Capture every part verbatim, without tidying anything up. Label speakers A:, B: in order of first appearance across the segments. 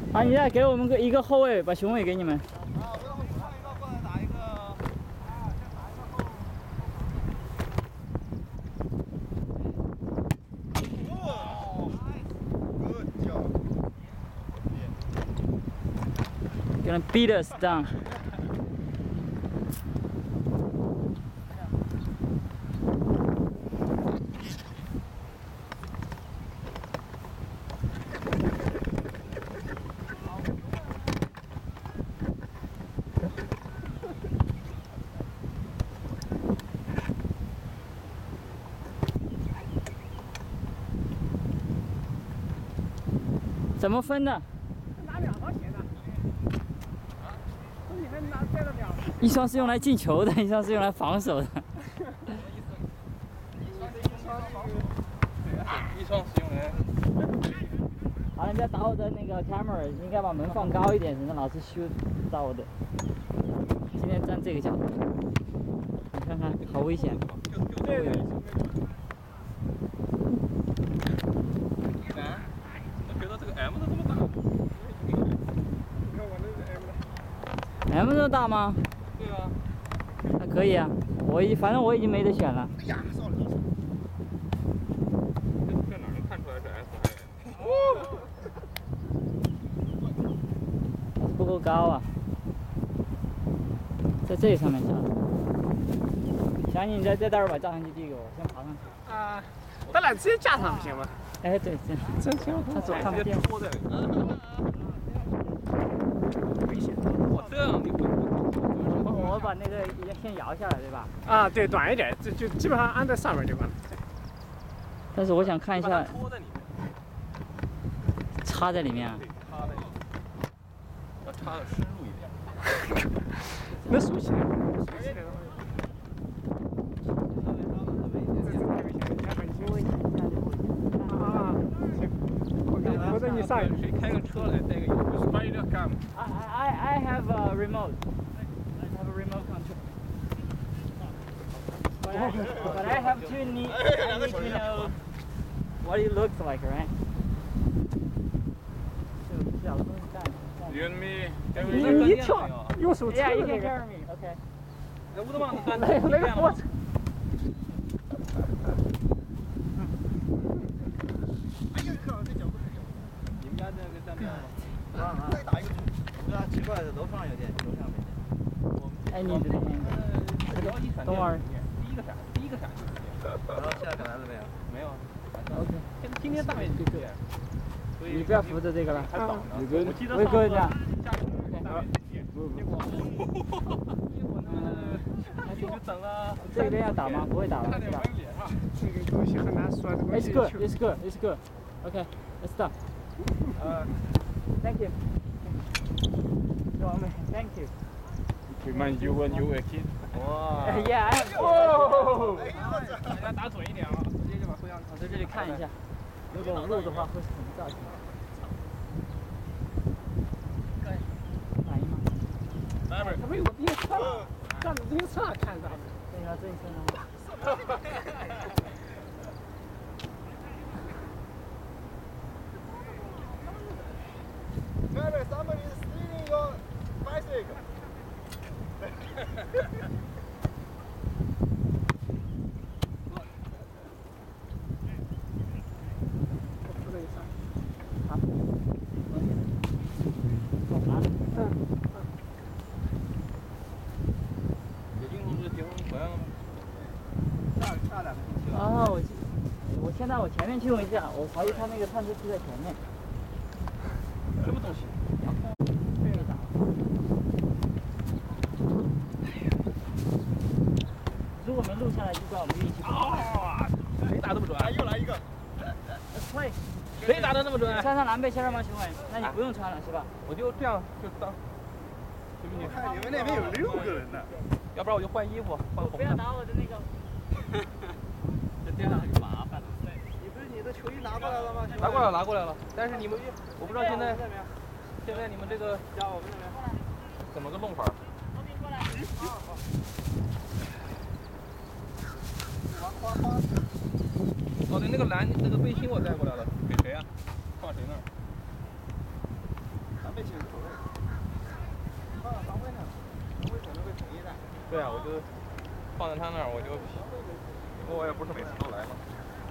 A: 好，你再给我们个一个后卫，把雄伟给你们。
B: 啊，我让我换一个过来打一个。哦 ，good job.
A: Gonna beat us down. 怎么分的？
C: 拿两双鞋的。这里面拿带了两。
A: 一双是用来进球的，一双是用来防守的。
B: 一双是用来。
A: 好，你不要打我的那个 camera， 应该把门放高一点，省得老是修到我的。今天站这个角度，你看看，好危险。
C: 对对。
B: M 的这么大？你
C: 看我那是 M 的。
A: M 这么大吗？
B: 对啊。
A: 还可以啊，我已反正我已经没得选了。
B: 哎呀，少了。这哪能看出来是 S 还是
A: M？ 不够高啊，在这上面架。相信你再再待会儿把照相机递给我，先爬上去。
C: 啊，咱俩直接架上不行吗？
A: 哎，对，这样。
C: 真行，
A: 他走看不见。
B: 拖在里。危险！我这样你会。
A: 我我把那个先摇下来，对吧？
C: 啊，对，短一点，就就基本上安在上面就完了。
A: 但是我想看一下。
B: 拖在里面。
A: 插在里面啊。
B: 对，插在里面。要插的深入一点。
C: 能竖起来，竖起来的话。我在你上，
B: 谁开个车来带个 Spider Cam？
A: I I I have a remote. I have a remote control. But I, but I have to need I need to know what it looks like, right? 小东西干。
B: You and me。
C: 你你跳，用手撑
A: Yeah, you
C: 那
A: can
C: 个。
A: carry me. Okay.
B: 哎，吴德旺，你看
C: 那那个我。
B: 再打一个，我们奇怪的，楼上有电，楼上没电。
A: 哎，你的那个，等会儿。
B: 第一个闪，第一个闪就是电。然后现在来了没有？没有。
A: OK。
B: 现今天大概就这样。
A: 你不要扶着这个了。
B: 还早呢。我记得
A: 上次下
B: 雨，结果结果呢，就等了。
A: 这边要打吗？不会打了，是吧？
C: 这个东西很难说，这个
A: It's good, it's good, it's good. Okay, let's start. 呃 Thank you. Thank you.
B: Remind you when you were a kid. 哇
A: Yeah.
B: 哦。大家打准一点啊，直接就把摄像
A: 我在这里看一下，如果我录的话会是什么造型？反应吗？
B: 来不是，
C: 他没有我第一次，站着自行车看着。
A: 对啊，自行车呢？
B: Trevor, somebody is stealing your bicycle.
A: 好。走吧。
C: 嗯。
B: 北京同志结婚回来了吗？下下两个星期了。
A: 哦，我我先到我前面去问一下，我怀疑他那个探测器在前面。
B: 什么东西？
A: 被打了。如果没录下来，就怪我们运气不好。
B: 啊！谁打这么准？又来一个。
A: 会。
B: 谁打的那么准？
A: 穿上蓝背心了吗，熊伟？那你不用穿了是吧？
B: 我就这样就当。对不起。看你们那边有六个人呢。要不然我就换衣服，换红的。
A: 不要打我的那个。
B: 这电脑很麻烦。对，你不是你的球衣拿过来了吗？拿过来了，拿过来了。但是你们，我不知道现在，现在你们这个怎么个弄法？哦，对，那个蓝那个背心我带过来了，给谁啊？放谁那儿？ 对啊，我就放在他那儿，我就我也不是每次都来嘛。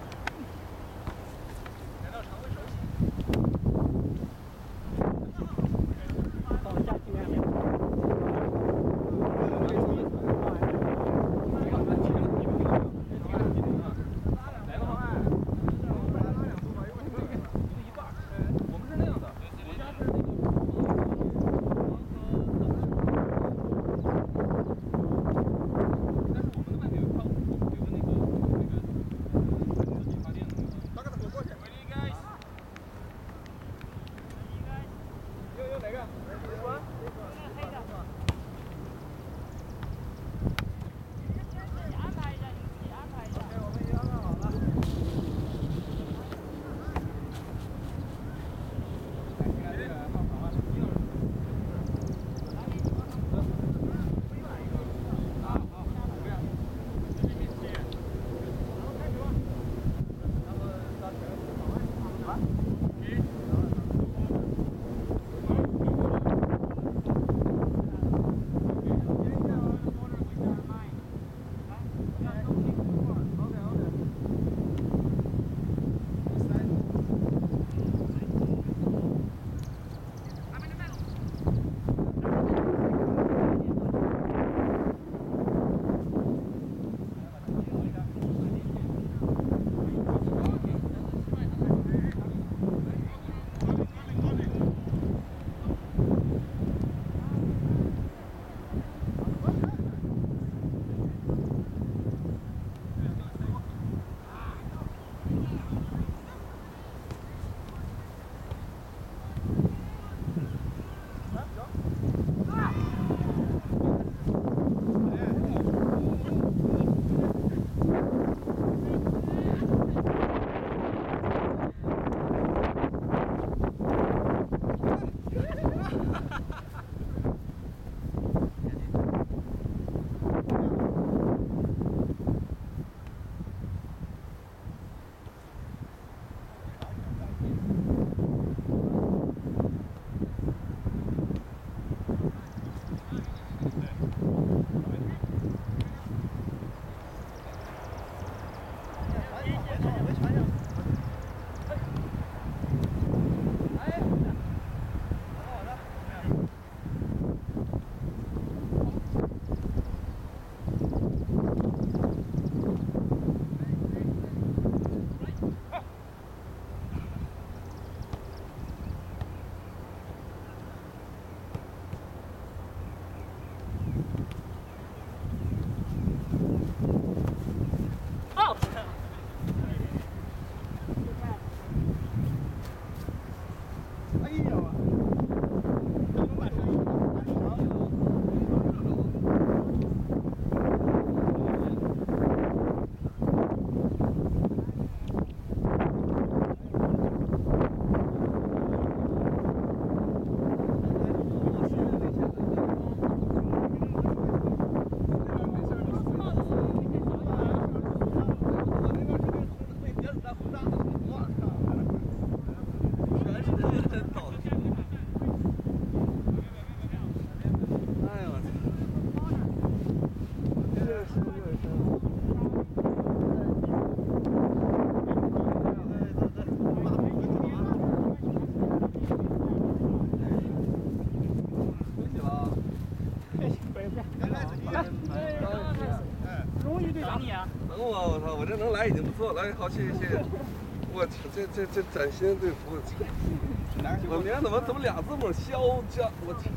D: 这能来已经不错了，好谢谢。我去，这这这崭新的队服，我名怎么怎么俩字母肖家？我去，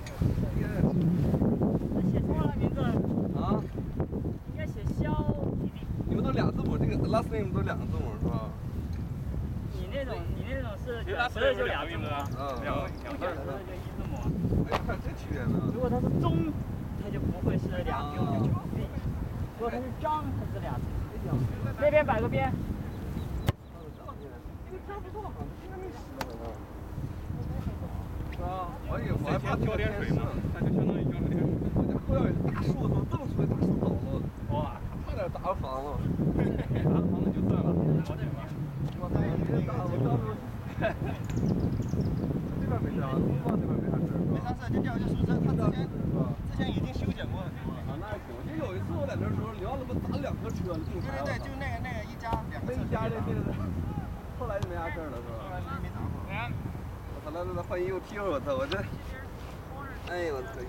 A: 写错了名字。
D: 啊？
A: 应该写肖。
D: 你们都俩字母，这个 last name 都两个字母是吧？
A: 你那种你那种是卷舌的就俩字母啊，
D: 两个
A: 不卷舌的就一字母。
D: 哎，看这区别呢。
A: 如果它是中，它就不会是两个字母。如果它是张，它是俩字母。那边摆个边。
D: 这个这不错，好像应该没湿了呢。是啊，我以为我还怕浇点水呢，
B: 那就相当于浇了点水。
D: 我家后院有大树，都这么粗的大树倒了，
B: 哇，
D: 差点砸了房了。
B: 砸了房子就算了，好点吧？
D: 我看你这打我当时，这边没事啊，东方这边没啥事。
E: 就掉下树枝，他之前之前已经修剪过很多了。
D: 啊，那行。就有一次我在那时候聊了，不砸两个车了，并
E: 对对对，就那个那个一家两个。
D: 那一家的那个，后来就没啥事了，是吧？
E: 后来没打过。
D: 我操，来来来，换衣服踢会儿，我操，我这，哎呦我操！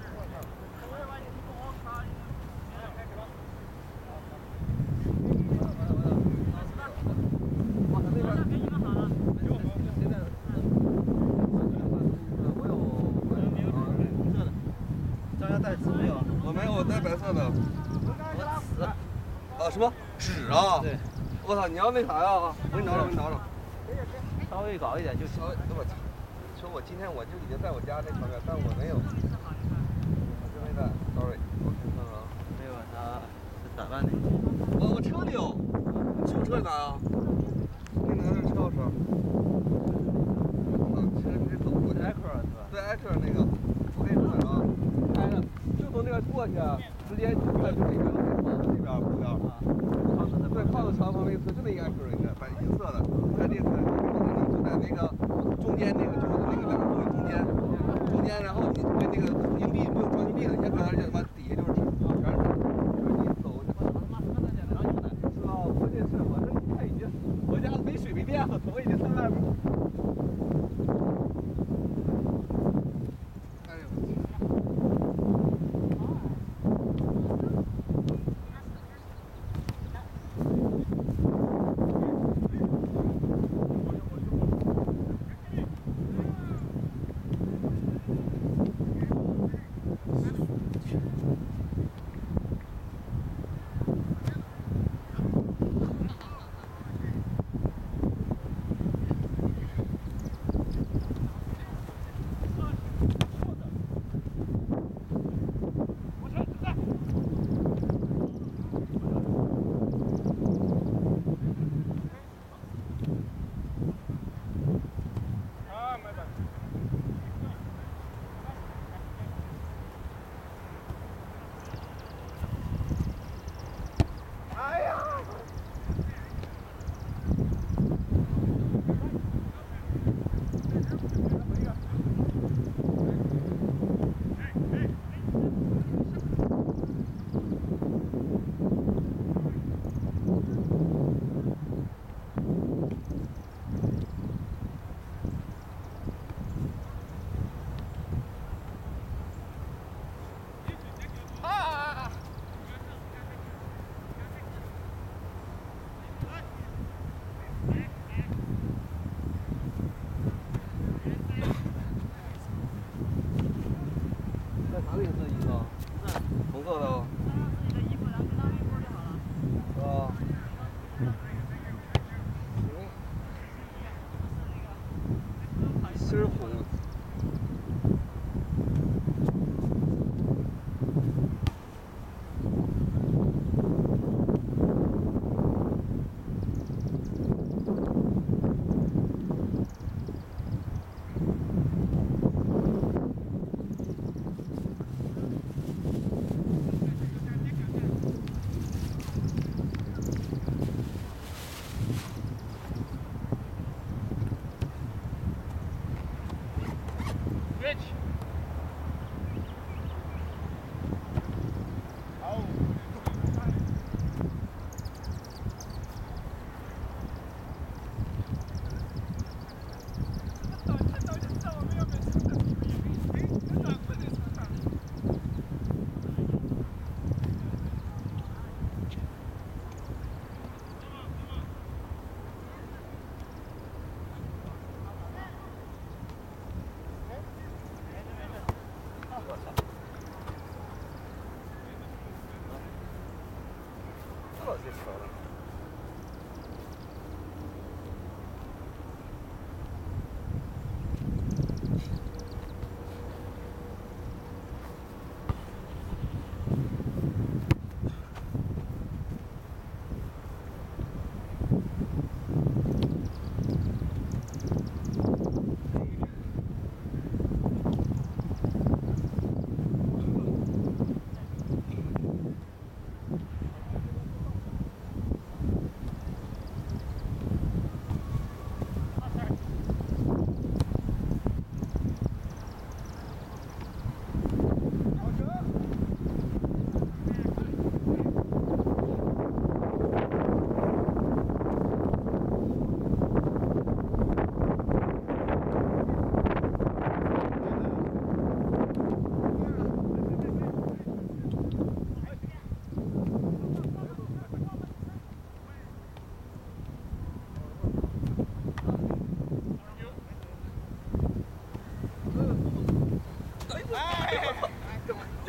D: 我没有，我带白色的。我纸。啊什么纸啊？
A: 对。
D: 我操，你要那啥呀？我给你找找，我给你找找。
A: 稍微高一点就行。
D: 稍微，我操！说我今天我就已经在我家那旁边，但我没有。我真没带 ，sorry。我看看啊。
A: 没有，他是打扮的。
D: 我我车里有，你去我车里拿啊。给你拿这车钥匙。啊，其实可以走过去。
A: 艾克是吧？
D: 对，艾克那个，我跟你说啊，挨着，就从那边过去，直接就看就那个那边旁边啊。对，靠着桥旁边一侧就那一个艾克应该，白银色的，在这个就在那个中间那个就是那个两个座位中间，中间，然后你对那个硬币不用装硬币了，你先看而且他妈底下就是全是。就是你走，是吧？关键是我这他已经，我家没水没电了，我已经在外边。哎呦！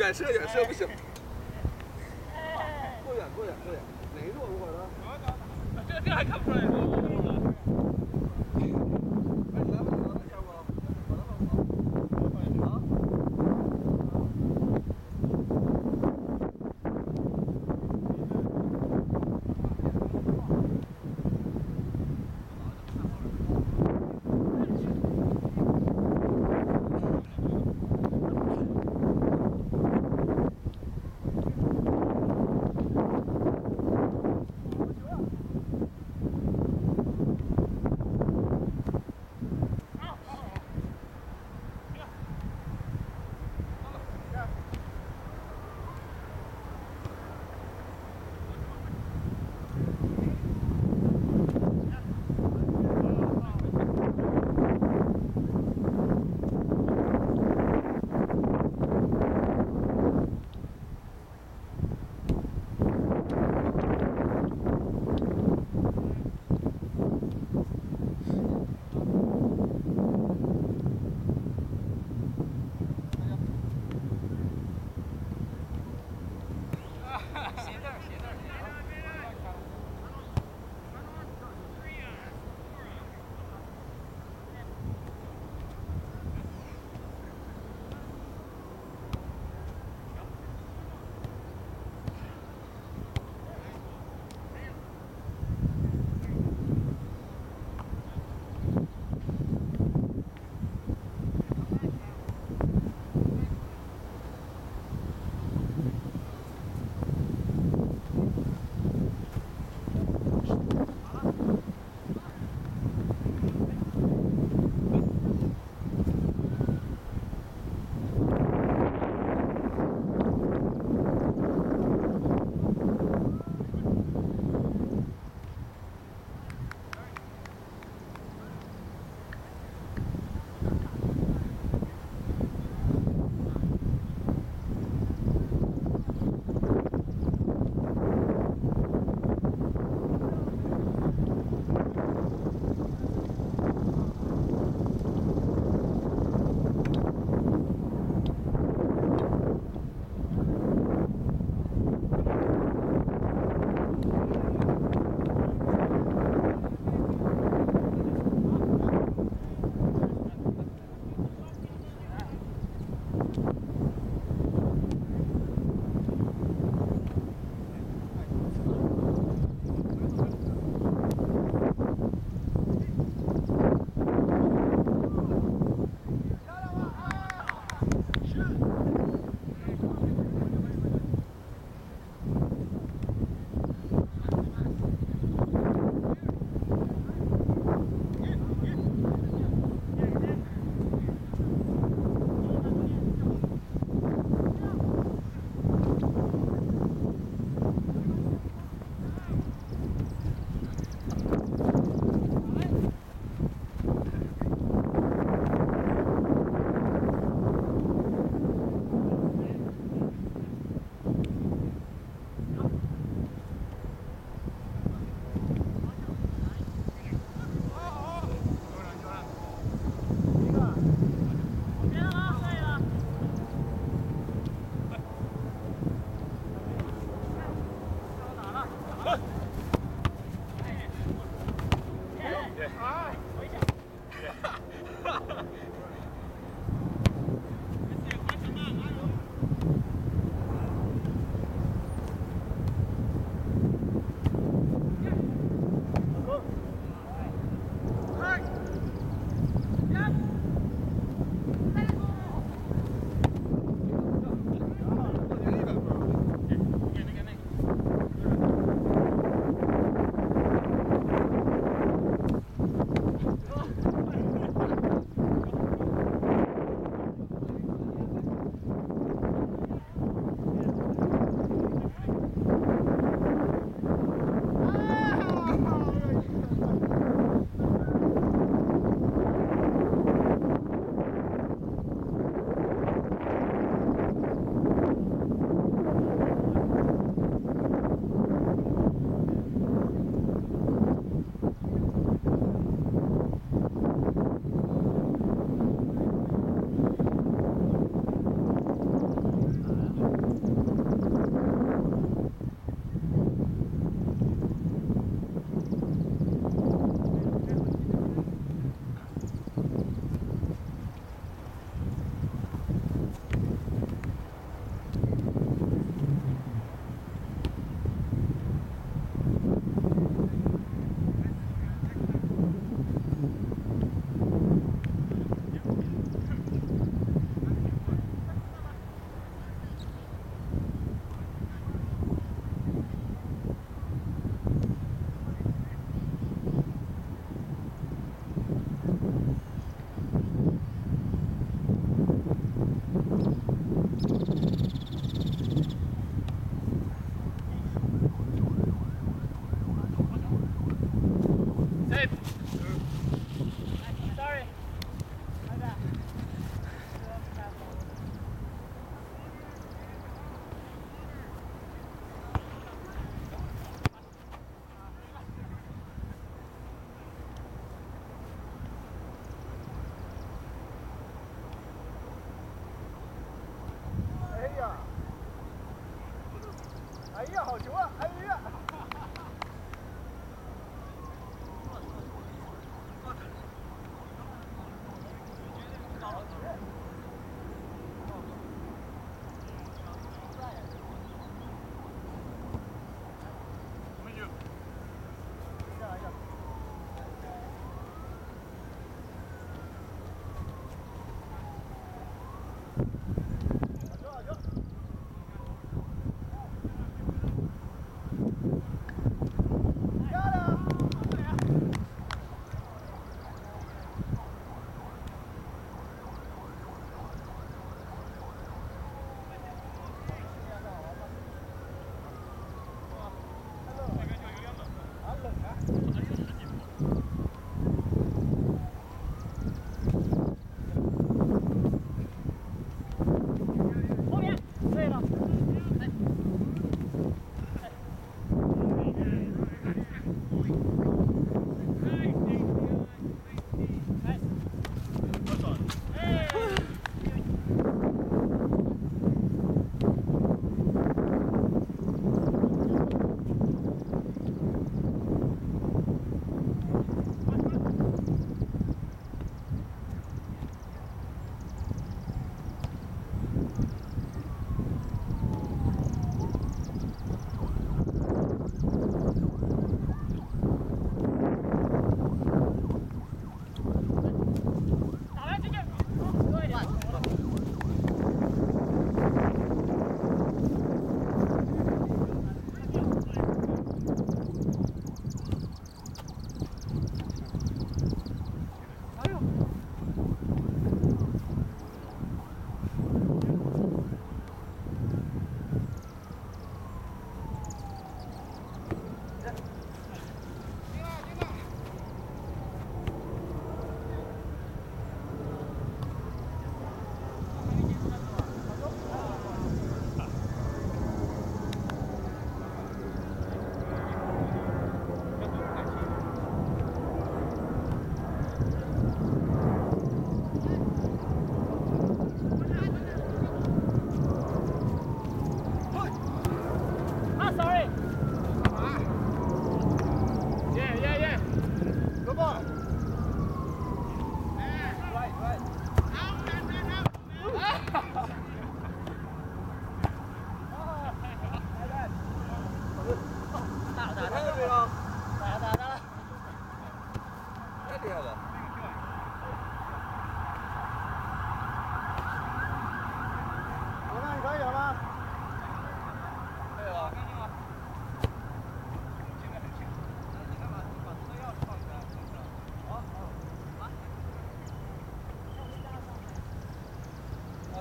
D: 远射远射不行。过远过远过远，哪一座我的？这这还看不出来是我的。哎，你来不来？下不？我的好。啊？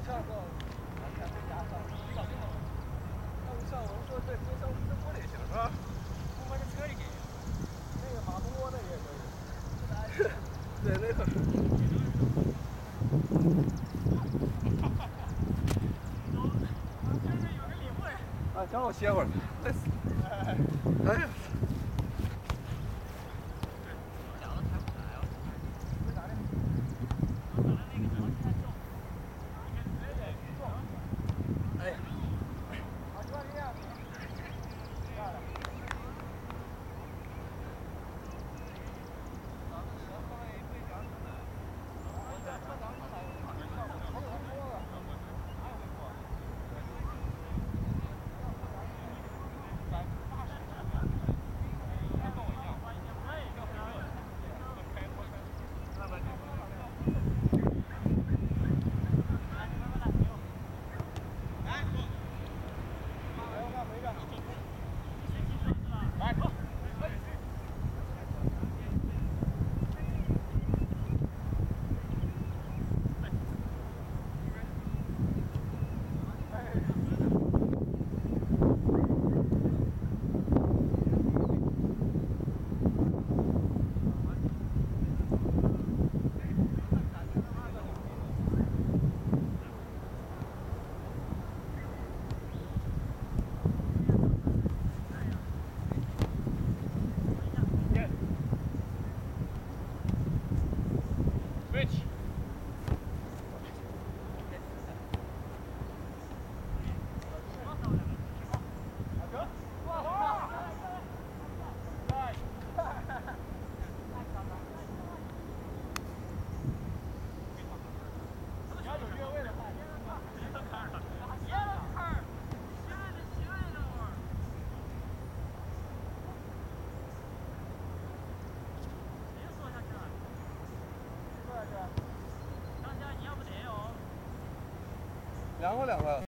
D: 上到南开再加上，你搞定了吗？那我上我们说这这上这锅里行是吧？我把这车里给你。那个马蜂窝那也可以。对，那个。啊，让我歇会儿，累死。哎呀。凉快凉快。